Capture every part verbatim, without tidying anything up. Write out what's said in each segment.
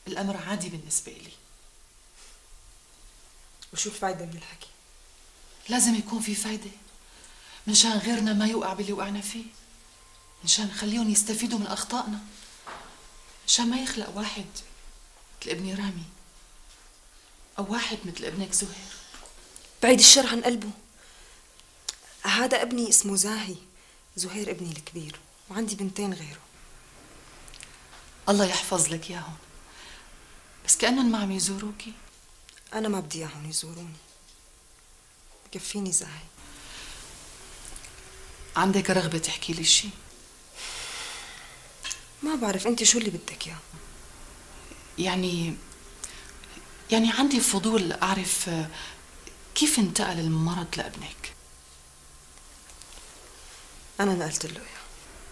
الأمر عادي بالنسبة لي. وشو الفايدة من الحكي؟ لازم يكون في فايدة منشان غيرنا ما يوقع باللي وقعنا فيه، منشان نخليهم يستفيدوا من أخطائنا، منشان ما يخلق واحد مثل ابني رامي أو واحد مثل ابنك زهير. بعيد الشر عن قلبه. هذا ابني اسمه زاهي، زهير ابني الكبير، وعندي بنتين غيره. الله يحفظ لك اياهم، بس كأنهم ما عم يزوروكي. أنا ما بدي إياهم يزوروني، بكفيني زاهي. عندك رغبة تحكي لي شيء؟ ما بعرف أنت شو اللي بدك إياه. يعني يعني عندي فضول أعرف كيف انتقل المرض لابنك. أنا نقلت له إياه.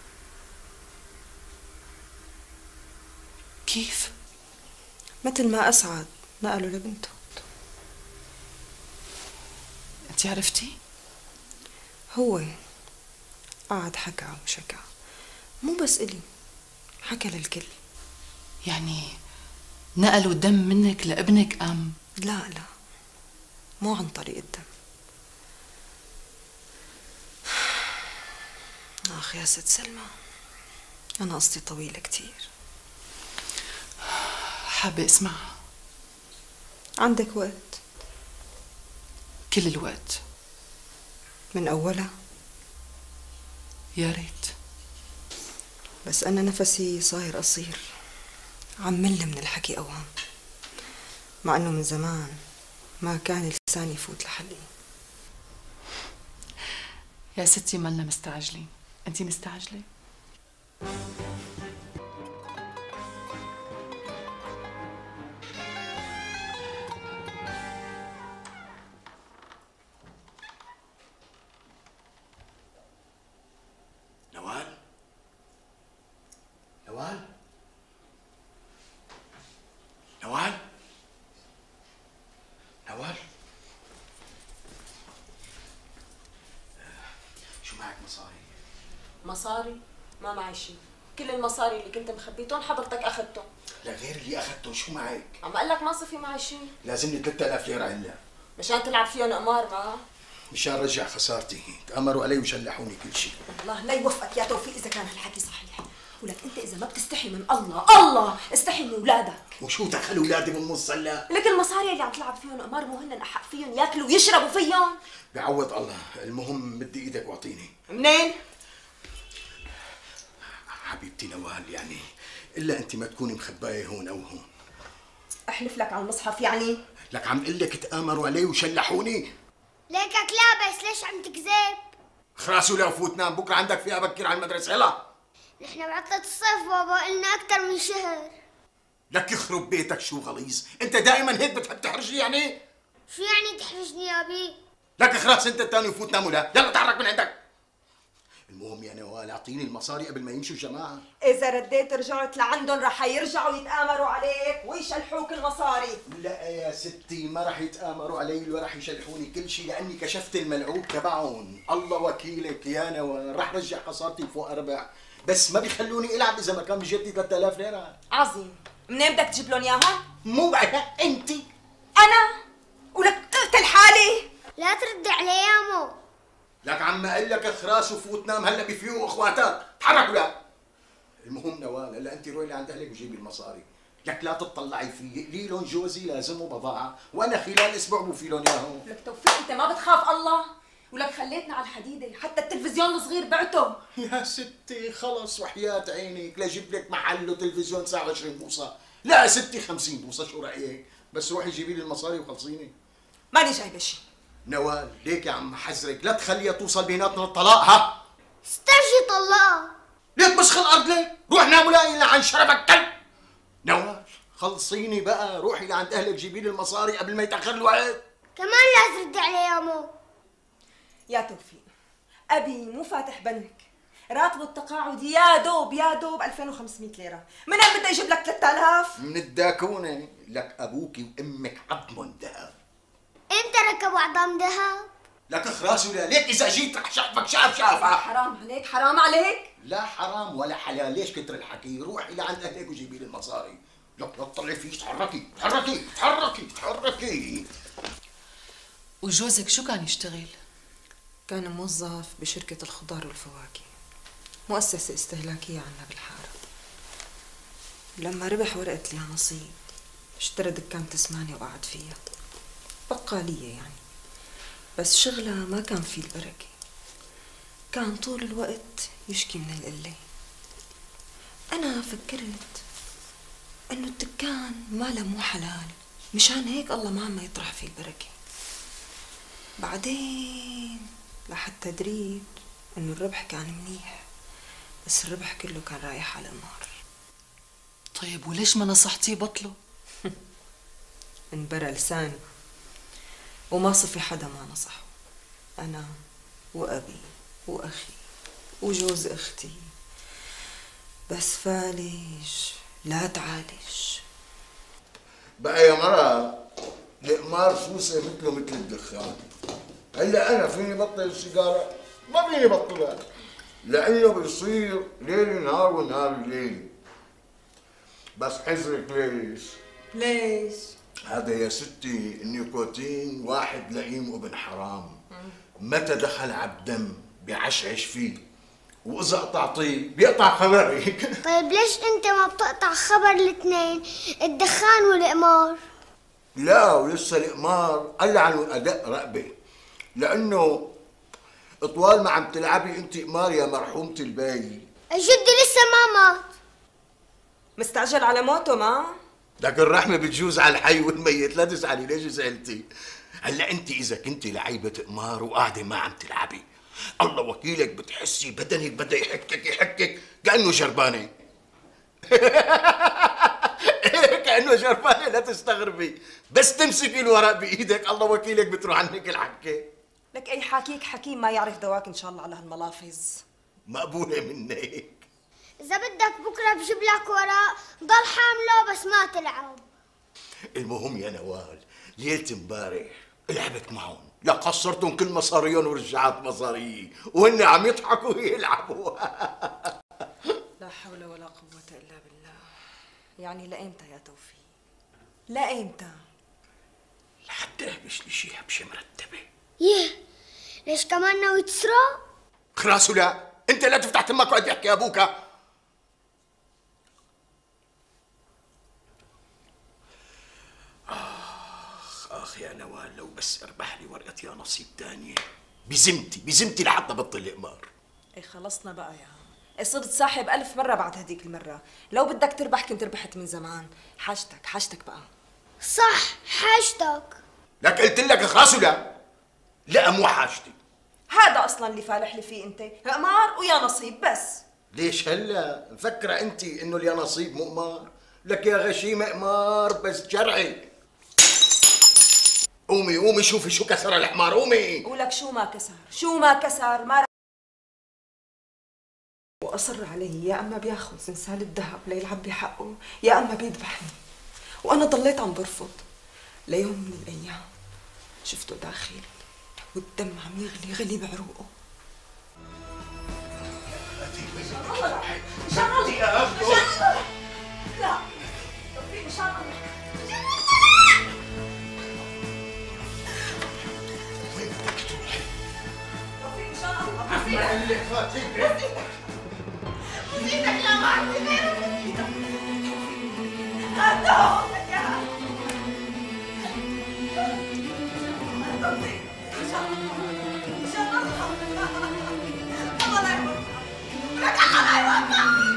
كيف؟ مثل ما أسعد نقله لبنته. أنت عرفتي؟ هو قعد حكى وشكى، مو بس إلي، حكى للكل. يعني نقلوا الدم منك لابنك أم؟ لا لا، مو عن طريق الدم. آخ يا ست سلمى، أنا قصتي طويلة كتير. حابة اسمعها. عندك وقت؟ كل الوقت. من أولها؟ يا ريت. بس أنا نفسي صاير قصير، عم مل من الحكي أوام، مع أنه من زمان ما كان لساني يفوت لحلي. يا ستي مالنا مستعجلين، أنتِ مستعجلة؟ نوال؟ نوال؟ نوال؟ نوال؟ شو معك مصاري؟ مصاري؟ ما معي شيء، كل المصاري اللي كنت مخبيتهم حضرتك أخذتهم. لا غير اللي أخذتهم، شو معك؟ عم أقول لك ما صفي معي شيء. لازمني ثلاثة آلاف ليرة هلا. مشان تلعب فيهم قمار ما؟ مشان رجع خسارتي، تأمروا علي وشلحوني كل شيء. الله لا يوفقك يا توفيق إذا كان هالحكي صحيح، ولك أنت إذا ما بتستحي من الله، الله استحي من أولادك. وشو دخل أولادي بالنص هلا؟ لك المصاري اللي عم تلعب فيهم قمار مو هن أحق فيهم ياكلوا ويشربوا فيهم؟ بعوض الله، المهم مدي إيدك واعطيني. منين؟ حبيبتي نوال، يعني إلا أنت ما تكوني مخباية هون أو هون. أحلف لك على المصحف يعني؟ لك عم قل لك تآمروا علي وشلحوني. ليكك لابس، ليش عم تكذب؟ خلاص ولا فوت نام، بكره عندك فيها بكر على المدرسة. يلا. نحن بعطلة الصيف بابا، قلنا أكثر من شهر. لك يخرب بيتك، شو غليظ، أنت دائما هيك بتحب تحرجني يعني؟ شو يعني تحرجني يا أبي؟ لك خلاص أنت الثاني وفوت نام ولا، يلا تحرك من عندك. المهم يا نوال اعطيني المصاري قبل ما يمشوا الجماعة. إذا رديت رجعت لعندهم رح يرجعوا يتآمروا عليك ويشلحوك المصاري. لا يا ستي، ما رح يتآمروا علي ولا رح يشلحوني كل شيء، لأني كشفت الملعوب تبعهم. الله وكيلك يا نوال، رح رجع خسارتي فوق أربع، بس ما بيخلوني ألعب إذا ما كان بجيبني ثلاثة آلاف ليرة. عظيم، منين بدك تجيب لهم إياها؟ مو بعد أنت. أنا؟ ولك قلت لحالي؟ لا تردي علي يا مو. لك عم اقول لك خراس وفوت نام، هلا بيفيقوا اخواتك، تحركوا. لا المهم نوال، هلا انت روحي لعند اهلك وجيبي المصاري. لك لا تطلعي في لي لون جوزي لازمه بضاعه، وانا خلال اسبوع بوفي لهم اياهم. لك توفيق انت ما بتخاف الله؟ ولك خليتنا على الحديده، حتى التلفزيون الصغير بعته. يا ستي خلص وحياة عينك لجيب لك محل وتلفزيون تسعة وعشرين بوصه. لا ستي خمسين بوصه، شو رايك؟ بس روحي جيبي لي المصاري وخلصيني. ماني جايبه شيء. نوال ليك يا عم حزرك، لا تخليها توصل بيناتنا الطلاق. ها استرجي طلاق. ليك مسخ الارض ليك؟ روح نام ولاقي عن شرفك كلب. نوال خلصيني بقى، روحي لعند اهلك جيبي لي المصاري قبل ما يتاخر الوقت. كمان لا تردي علي يا مو. يا توفيق ابي مو فاتح بنك، راتبه التقاعد يا دوب يا دوب ألفين وخمسمية ليره، من وين بدي اجيب لك ثلاثة آلاف؟ من الداكونه. لك ابوكي وامك عظمهم ذهب. امتى ركبوا عظام ذهب؟ لك خراسي ولا ليك اذا جيت رح شافك شاف شافها. حرام عليك، حرام عليك. لا حرام ولا حلال، ليش كتر الحكي؟ روحي لعند اهلك وجيبي لي المصاري. لا لا تطلعي فيه، تحركي تحركي تحركي تحركي. وجوزك شو كان يشتغل؟ كان موظف بشركة الخضار والفواكه، مؤسسة استهلاكية عنا بالحارة. لما ربح ورقة اليانصيب اشترى دكان تسمانية وقعد فيها، بقالية يعني، بس شغلها ما كان فيه البركة، كان طول الوقت يشكي من القلة. أنا فكرت إنه الدكان ماله مو حلال، مشان هيك الله ما عم يطرح فيه البركة. بعدين لاحظت تدريج إنه الربح كان منيح، بس الربح كله كان رايح على النار. طيب وليش ما نصحتيه بطله؟ انبرى لساني وما صفي حدا ما نصحه. أنا وأبي وأخي وجوز أختي، بس فالج لا تعالج. بقى يا مرة القمار سوسة مثله مثل الدخان. هلا أنا فيني بطل السيجارة؟ ما فيني بطلها، لأنه بيصير ليلي نهار ونهار ليلي. بس حذرك ليش؟ ليش؟ هذا يا ستي النيكوتين واحد لئيم وابن حرام، متى دخل على الدم بيعشعش فيه، وإذا قطعتيه بيقطع خبرك. طيب ليش انت ما بتقطع خبر الاثنين، الدخان والقمار؟ لا، ولسه القمار ألعن وأدق رقبة، لأنه طوال ما عم تلعبي أنت قمار يا مرحومة الباي. جدي لسه ما مات. مستعجل على موته ما؟ لكن الرحمة بتجوز على الحي والميت، لا تزعلي. ليش زعلتي؟ هلا أنت إذا كنتي لعيبة قمار وقاعدة ما عم تلعبي، الله وكيلك بتحسي بدنك بده يحكك يحكك كأنه جربانة. كأنه جربانة، لا تستغربي، بس تمسكي الورق بإيدك الله وكيلك بتروح عنك الحكة. لك أي حكيك حكيم ما يعرف دواك إن شاء الله على هالملافظ. مقبولة منك. إذا بدك بكرة بجيب لك ورق ضل حامله بس ما تلعب. المهم يا نوال، ليلة امبارح لعبت معهم، لا قصرتهم كل مصاريهم ورجعت مصاريي، وهن عم يضحكوا ويلعبوا. لا حول ولا قوة إلا بالله. يعني لأيمتى يا توفيق؟ لأيمتى؟ لحتى اهبش لي شي هبشة مرتبة. يه ليش كمان ناوي تسرق؟ خلاص لا، انت لا تفتح تمك وقعد يحكي ابوك. اخ اخ يا نوال، لو بس اربح لي ورقة يا نصيب تانية بزمتي بزمتي لحتى بطل القمار. اي خلصنا بقى يا عم، صرت صاحب ألف مرة بعد هديك المرة، لو بدك تربح كنت ربحت من زمان. حاجتك حاجتك بقى. صح حاجتك. لك قلت لك خلاص لا. لا مو حاجتي. هذا اصلا اللي فالح لي فيه انت، قمار ويا نصيب بس. ليش هلا مفكرة انت انه اليا نصيب مو قمار؟ لك يا غشيمة قمار بس جرعي. قومي قومي شوفي شو كسر الحمار، قومي. ولك شو ما كسر شو ما كسر ما. وأصر عليه، يا أما بياخذ زنسال الذهب ليلعب بحقه يا أما بيذبحني، وأنا ضليت عم برفض. ليوم من الأيام شفته داخل والدم عم يغلي غلي بعروقه. مشان الله مشان الله مشان الله لا توفيق مشان الله وين بدك تروحي؟ توفيق مشان الله عم قال لك فاتك ايدك لا ما عندي غيرك ايدك هاتوا يا توفيق مشان الله مشان الله الله لا يوفقك لك الله لا يوفقك.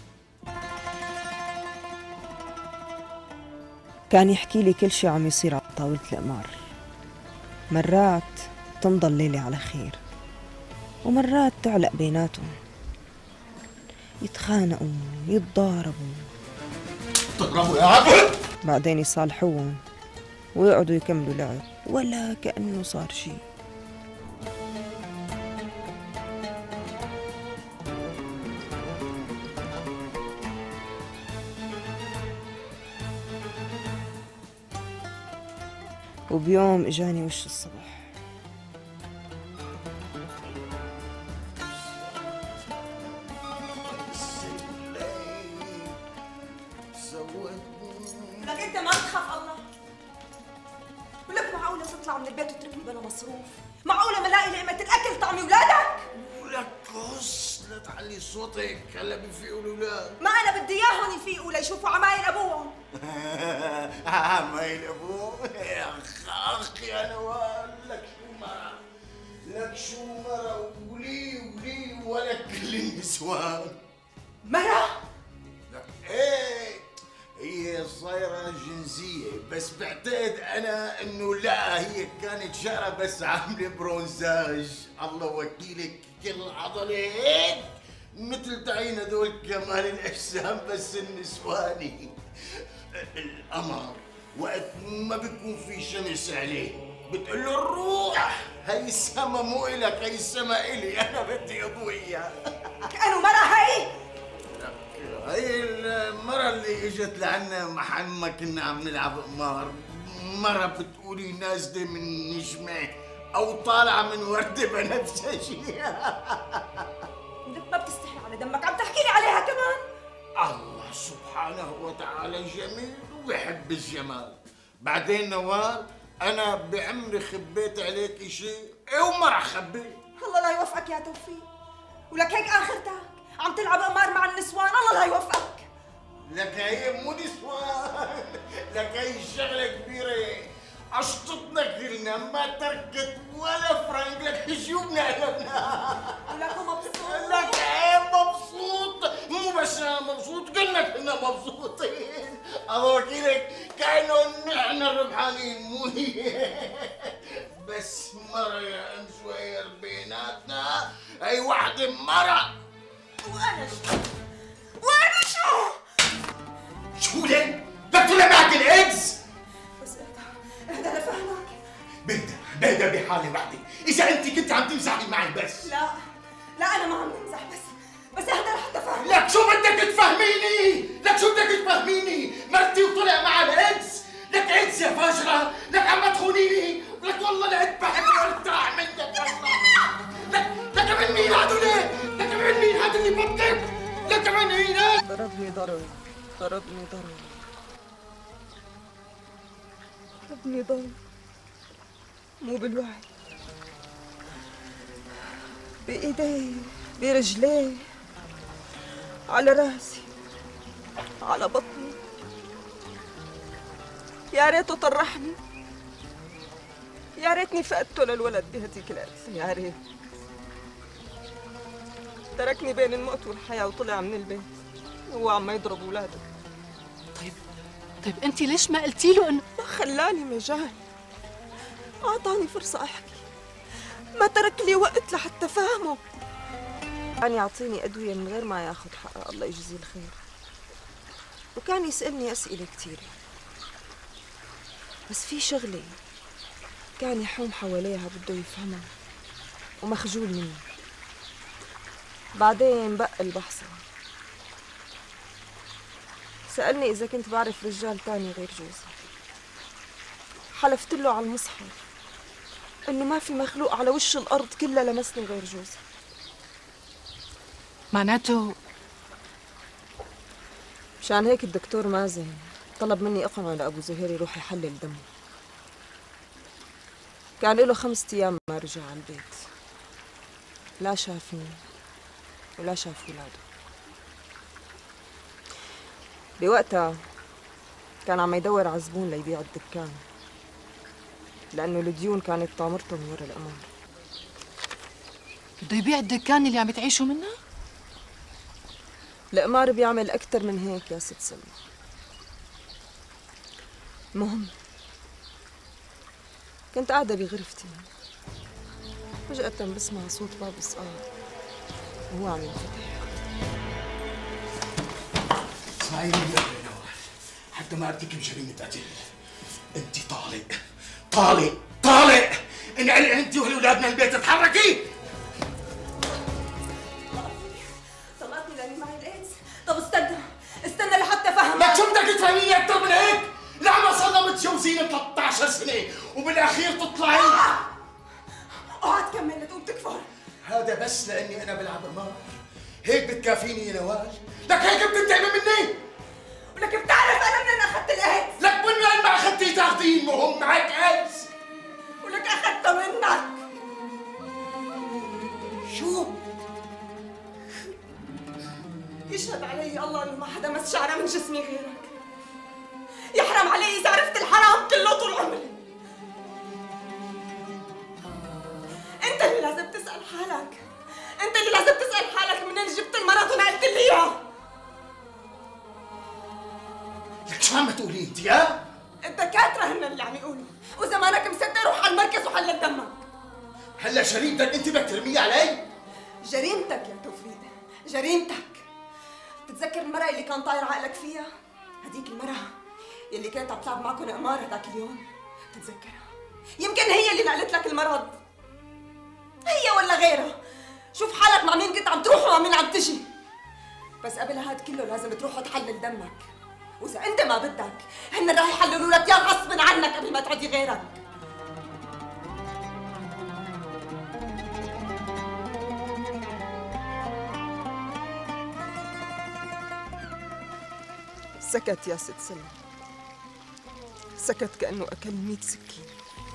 كان يحكي لي كل شيء عم يصير بطاولة القمار. مرات تمضى الليلة على خير، ومرات تعلق بيناتهم، يتخانقوا يتضاربوا تضربوا يا عبد، بعدين يصالحوهم ويقعدوا يكملوا لعب ولا كأنه صار شي. وبيوم اجاني وش الصبح، لك انت ما تخاف الله؟ ولك معقولة تطلع من البيت وتتركني بلا مصروف؟ معقولة ما الاقي لقمة الاكل طعمي ولادك؟ ولك قص لا تعلي صوتك، هلا بيفيقوا الاولاد. ما انا بدي اياهم يفيقوا ليشوفوا عمايل ابوهم. عمايل ابوهم يا اخي يا نوال، لك شو مرة، لك شو مرة، ولي ولي ولك كل النسوان. مرة؟ لك ايه هي صايرة جنسية، بس بعتقد أنا إنه لا، هي كانت شعرة بس عاملة برونزاج. الله وكيلك كل عضلة هيك مثل تعين هدول كمال الأجسام بس النسواني. القمر وقت ما بيكون في شمس عليه بتقول له الروح، هي السما مو إلك، هي السما إلي، أنا بدي أضويها. كأنه مرة هي؟ هي المرة اللي اجت لعنا محل ما كنا عم نلعب قمار، مرة بتقولي نازلة من نجمة أو طالعة من وردة بنفسجية. لك ما بتستحي على دمك، عم تحكي لي عليها كمان؟ الله سبحانه وتعالى جميل وبحب الجمال. بعدين نوال أنا بعمري خبيت عليكي شيء وما رح خبي. الله لا يوفقك يا توفيق، ولك هيك آخرتك عم تلعب قمار مع النسوان، الله لا يوفقك. لك هي مو نسوان، لك هي شغلة كبيرة، اشططنا كلنا ما تركت ولا فرنك، لك شو بنعلمنا. ولك مبسوط؟ لك ايه مبسوط، مو بس انا مبسوط، كلنا كنا مبسوطين. الله وكيلك كأنه نحن الربحانين مو هي. بس مرة يا ام سوير بيناتنا، هي وحدة مرة. وانا شو؟ وانا شو؟ شو ليه؟ بدك تطلع معك الايدز؟ بس اهدى اهدى لفهمك. بهدى بهدى بحالة وحدة، إذا أنت كنت عم تمزحي معي بس. لا لا أنا ما عم نمزح، بس بس اهدى لحتى فهمك. لك شو بدك تفهميني؟ لك شو بدك تفهميني؟ مرتي وطلع معها الايدز؟ لك ايدز يا فاجرة؟ لك عم تخونيني؟ لك والله لقيت بحب وارتاح منك والله. لك لك من مين هدول؟ لك من مين هذا اللي بطل؟ لك من مين؟ ضربني ضرب ضربني ضرب ضربني ضرب، مو بالوعي، بإيديه برجليه، على راسي، على بطني. يا ريته طرحني، يا ريتني فقدته للولد بهديك القتله، يا ريت. تركني بين الموت والحياة وطلع من البيت وهو عم يضرب اولاده. طيب طيب انت ليش ما قلتي له انه ما خلاني مجال، اعطاني فرصة احكي، ما ترك لي وقت لحتى فهمه. كان يعطيني ادوية من غير ما ياخذ حقها، الله يجزيه الخير، وكان يسألني اسئلة كثيرة، بس في شغلة كان يحوم حواليها بده يفهمها ومخجول مني. بعدين بق البحثة، سألني إذا كنت بعرف رجال تاني غير جوزي. حلفت له على المصحف إنه ما في مخلوق على وش الأرض كلها لمسني غير جوزي. معناته مشان هيك الدكتور مازن طلب مني أقنعه لأبو زهير يروح يحلل دمه. كان له خمسة أيام ما رجع على البيت، لا شافني ولا شاف ولاده. بوقتها كان عم يدور على زبون ليبيع الدكان، لأنه الديون كانت طامرته من ورا القمار. بده يبيع الدكان اللي عم تعيشوا منها؟ القمار بيعمل أكتر من هيك يا ست سلمى. المهم كنت قاعدة بغرفتي فجأة بسمع صوت باب صقار وهو عم ينفتح. اسمعي مني يا نوال، حتى ما ارتكب جريمة قتل. انت طالق طالق طالق، انعلي انت والاولاد من البيت، اتحركي. طلقتني لاني معي الايدز. طب استنى استنى لحتى افهم. لك شو بدك تفهميني اكثر من هيك؟ لعنا صرنا متجوزين ثلاثة عشر سنة وبالاخير تطلعي. اوعى تكمل لتقوم تكفر. هذا بس لاني انا بلعب قمار؟ هيك بتكافيني يا نوال؟ لك هيك بتنتقمي مني؟ ولك بتعرف انا منين اخذت الايدز؟ لك من وين ما اخذتيه تاخذيه؟ المهم معك ايدز. ولك اخذتها منك. شو؟ يشهد علي الله انه ما حدا مس شعره من جسمي غيرك. يحرم علي اذا عرفت الحرام كله طول عمري. انت اللي لازم تسال حالك، انت اللي لازم تسال حالك منين جبت المرض ونقلت لي اياه. لك شو عم تقولي انت يا؟ الدكاتره هن اللي عم يقولوا، واذا مانك مصدق روح على المركز وحلل دمك. هلا جريمتك انت بدك ترميها علي؟ جريمتك يا توفيق، جريمتك. بتتذكر المرأة اللي كان طاير عقلك فيها؟ هديك المرأة يلي كانت عم تلعب معكم قمار هداك اليوم، بتتذكرها؟ يمكن هي اللي نقلت لك المرض. هي ولا غيرها؟ شوف حالك مع مين كنت عم تروح ومع مين عم تجي. بس قبل هاد كله لازم تروح وتحلل دمك، واذا انت ما بدك هن راح يحللوا لك اياه غصب عنك قبل ما تعدي غيرك. سكت يا ست سلمى، سكت كأنه أكل مية سكين.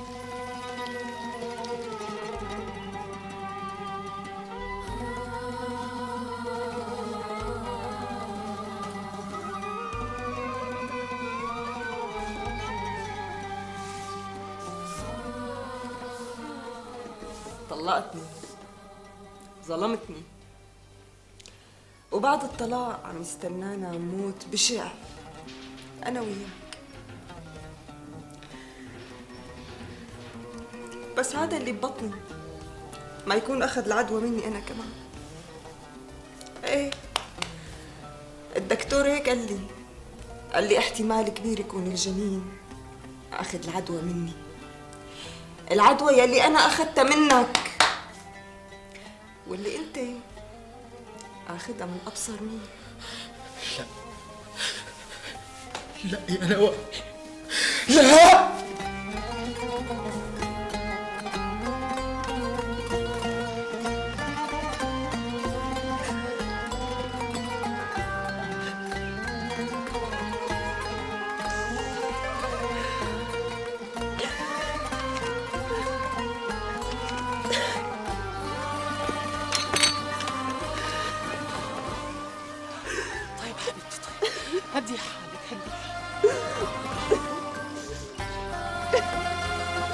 طلقتني، ظلمتني، وبعد الطلاق عم يستنانا موت بشع أنا وياك. بس هذا اللي ببطني ما يكون أخذ العدوى مني أنا كمان. إيه الدكتور هيك قال لي، قال لي احتمال كبير يكون الجنين أخذ العدوى مني، العدوى يلي أنا أخذتها منك واللي أنت أخذها من أبصر مين. لا لا يا نوال، لا. طيب حبيبتي، طيب هدي حالك، هدي حالك.